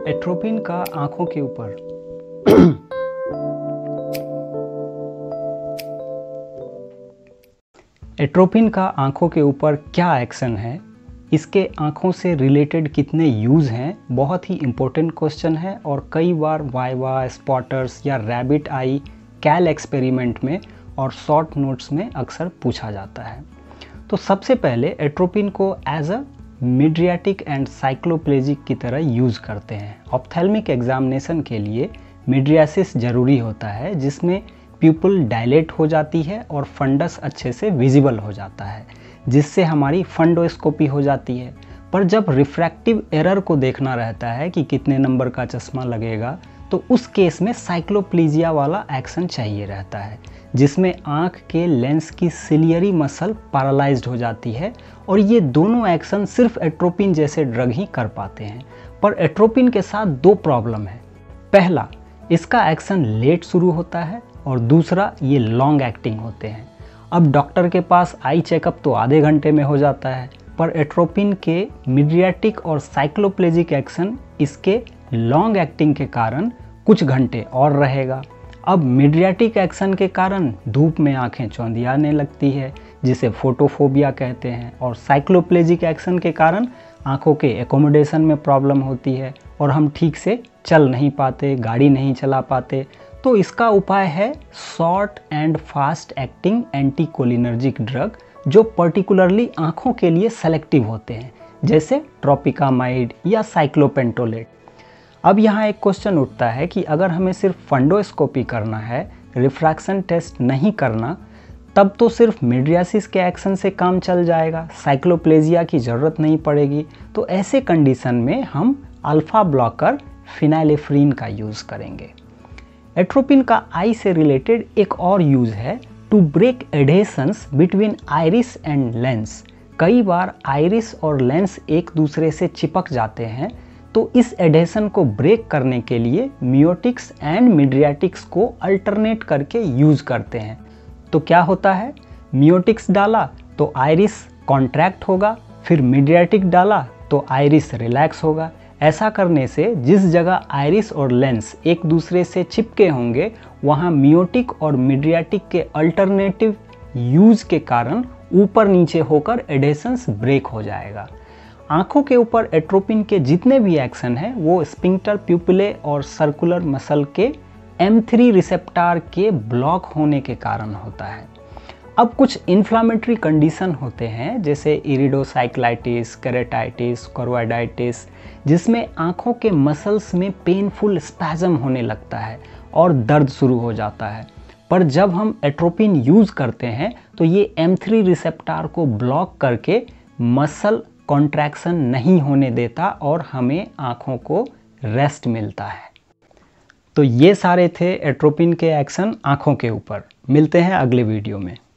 Atropine का आंखों के ऊपर एट्रोपिन का आंखों के ऊपर क्या एक्शन है, इसके आंखों से रिलेटेड कितने यूज़ हैं, बहुत ही इम्पोर्टेंट क्वेश्चन है और कई बार वाइवा, स्पॉटर्स या रैबिट आई कैल एक्सपेरिमेंट में और शॉर्ट नोट्स में अक्सर पूछा जाता है। तो सबसे पहले एट्रोपिन को as a mydriatic and cycloplegic की तरह यूज़ करते हैं। ऑप्थेल्मिक एग्जामिनेशन के लिए मिड्रियासिस ज़रूरी होता है, जिसमें प्यूपिल डायलेट हो जाती है और फंडस अच्छे से विजिबल हो जाता है, जिससे हमारी फंडोस्कोपी हो जाती है। पर जब रिफ्रैक्टिव एरर को देखना रहता है कि कितने नंबर का चश्मा लगेगा, तो उस केस में साइक्लोप्लेजिया वाला एक्शन चाहिए रहता है, जिसमें आँख के लेंस की सिलियरी मसल पैरालाइज्ड हो जाती है। और ये दोनों एक्शन सिर्फ एट्रोपिन जैसे ड्रग ही कर पाते हैं। पर एट्रोपिन के साथ दो प्रॉब्लम है। पहला, इसका एक्शन लेट शुरू होता है और दूसरा, ये लॉन्ग एक्टिंग होते हैं। अब डॉक्टर के पास आई चेकअप तो आधे घंटे में हो जाता है, पर एट्रोपिन के मिड्रियाटिक और साइक्लोप्लेजिक एक्शन इसके लॉन्ग एक्टिंग के कारण कुछ घंटे और रहेगा। अब मिड्रियाटिक एक्शन के कारण धूप में आंखें चौंधियाने लगती है, जिसे फोटोफोबिया कहते हैं, और साइक्लोप्लेजिक एक्शन के कारण आंखों के एकोमोडेशन में प्रॉब्लम होती है और हम ठीक से चल नहीं पाते, गाड़ी नहीं चला पाते। तो इसका उपाय है short and fast acting anticholinergic drug, जो पर्टिकुलरली आंखों के लिए सेलेक्टिव होते हैं, जैसे ट्रोपिकामाइड या साइक्लोपेंटोलेट। अब यहाँ एक क्वेश्चन उठता है कि अगर हमें सिर्फ फंडोस्कोपी करना है, रिफ्रैक्शन टेस्ट नहीं करना, तब तो सिर्फ मिड्रियासिस के एक्शन से काम चल जाएगा, साइक्लोप्लेजिया की ज़रूरत नहीं पड़ेगी। तो ऐसे कंडीशन में हम अल्फा ब्लॉकर फिनाइलेफ्रीन का यूज़ करेंगे। एट्रोपिन का आई से रिलेटेड एक और यूज़ है to break adhesions between iris and lens. कई बार आइरिस और लेंस एक दूसरे से चिपक जाते हैं, तो इस एडेशन को ब्रेक करने के लिए मियोटिक्स एंड मिड्रियाटिक्स को अल्टरनेट करके यूज़ करते हैं। तो क्या होता है, मियोटिक्स डाला तो आइरिस कॉन्ट्रैक्ट होगा, फिर मिड्रियाटिक डाला तो आइरिस रिलैक्स होगा। ऐसा करने से जिस जगह आइरिस और लेंस एक दूसरे से चिपके होंगे, वहाँ मियोटिक और मिड्रियाटिक के अल्टरनेटिव यूज़ के कारण ऊपर नीचे होकर एडेशंस ब्रेक हो जाएगा। आंखों के ऊपर एट्रोपिन के जितने भी एक्शन हैं, वो स्फिंक्टर प्यूपिले और सर्कुलर मसल के M3 रिसेप्टर के ब्लॉक होने के कारण होता है। अब कुछ इन्फ्लामेटरी कंडीशन होते हैं, जैसे इरिडोसाइक्लाइटिस, केरेटाइटिस, कोरोइडाइटिस, जिसमें आंखों के मसल्स में पेनफुल स्पैज़म होने लगता है और दर्द शुरू हो जाता है। पर जब हम एट्रोपिन यूज़ करते हैं, तो ये M3 रिसेप्टर को ब्लॉक करके मसल कॉन्ट्रैक्शन नहीं होने देता और हमें आँखों को रेस्ट मिलता है। तो ये सारे थे एट्रोपिन के एक्शन आँखों के ऊपर। मिलते हैं अगले वीडियो में।